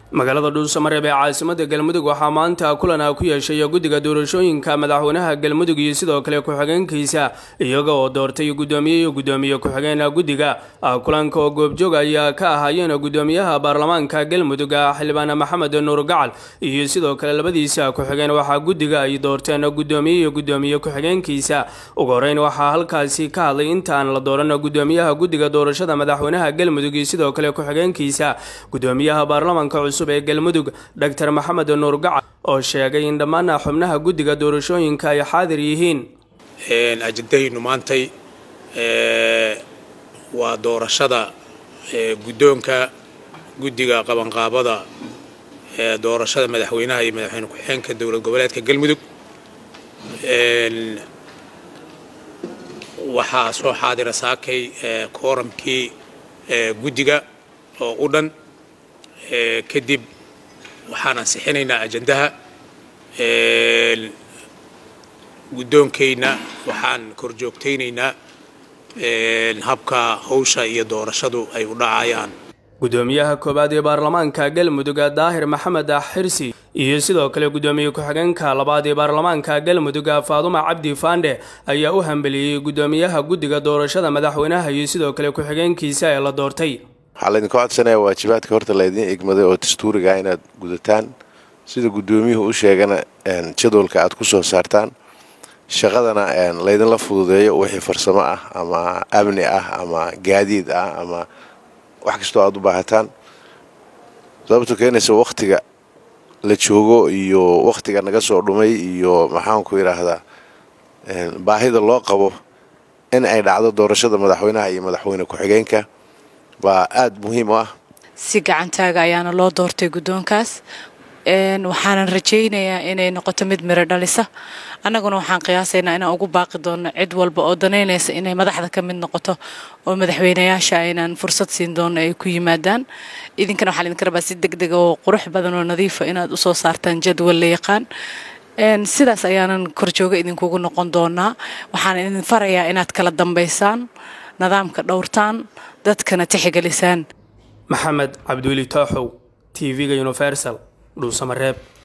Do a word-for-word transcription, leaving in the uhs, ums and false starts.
magaalada Dhuusamareeb ee caasimadda Galmudug waxaa maanta kulan ku yeeshay guddiga doorashooyinka madaxweynaha Galmudug iyo sidoo kale ku-xigeenkiisa iyaga oo doortay gudoomiye iyo gudoomiye ku-xigeenka guddiga kulanka oo goobjoog ayaa ka ahaayeen gudoomiyaha baarlamaanka Galmudug Xildhibaan Maxamed Nuur Gacal iyo sidoo kale labadiisa ku-xigeen waxaa guddiga ay doorteen gudoomiye iyo gudoomiye ku-xigeenkiisa ugu horeyn waxaa halkaasi ka hadlay intaan la dooran gudoomiyaha guddiga doorashada madaxweynaha Galmudug iyo sidoo kale ku-xigeenkiisa gudoomiyaha baarlamaanka cusub ee Galmudug Doctor Maxamed Nuur Gacal oo sheegay in dhammaan xubnaha guddiga doorashooyinka ay xaadir yihiin een ajadaynu maantay ee waa doorashada ee guddoonka guddiga qabanqaabada ee doorashada madaxweynaha iyo madaxweyne ku-xigeenka dowlad goboleedka Galmudug een waxa soo xaadir saakay ee kooramkii ee guddiga oo u dhan kadib waxaan ansixinaynaa ajandaha ee gudoonkeyna waxaan kor joogtaynaynaa ee habka hawsha iyo doorashadu ay u dhacayaan gudoomiyaha koobaad ee baarlamaanka Galmudug Daahir Maxamed Xirsi iyo sidoo kale gudoomiye ku-xigeenka labaad ee baarlamaanka Galmudug Faaduma Cabdi Faande ayaa u hambaliyay gudoomiyaha guddiga doorashada madaxweynaha iyo sidoo kale ku-xigeenkiisa ee la doortay حالين كواد سنة واجبات كهرت الليدين إجماعي أو تستوري جاينا جودتان سيد قدوميه وشيء أن تدول كعاد كوسه سارتان شغلنا أن ليدين لفظودية وحي فرسماء أما أبناء أما جديد أما وحكستو عضو بعتان ضبطوا كأنه سو وقتك لتشوجو يو وقتك نجسوا رمي يو محاون كويرة هذا باهيد الله قبو إن أي عدد دورشة مدحوينها أي مدحوينه كحجينك waa aad muhiim ah si gacantaaga ayaana loo doortay gudoonkaas een waxaan rajaynayaa inay noqoto mid miro dhalisa annaguna waxaan qiyaasaynaa inaan ugu baaqi doono cid walba oo daneynaysa inay madaxda ka mid noqoto oo madaxweynayaasha aynaan fursad siin doono ay ku yimaadaan idinkana waxaan idin rabaa si degdeg oo qurux badan oo nadiif ah inaad u soo saartaan jadwal la yaqaan een sidaas ayaanan korjooga idinkugu noqon doonaa waxaan idin farayaa inaad kala dambeysaan nidaamka dhowrtaan dadkana tixgelisaan Maxamed Cabduuli Taaxow T V-ga Universal Dhuusamareeb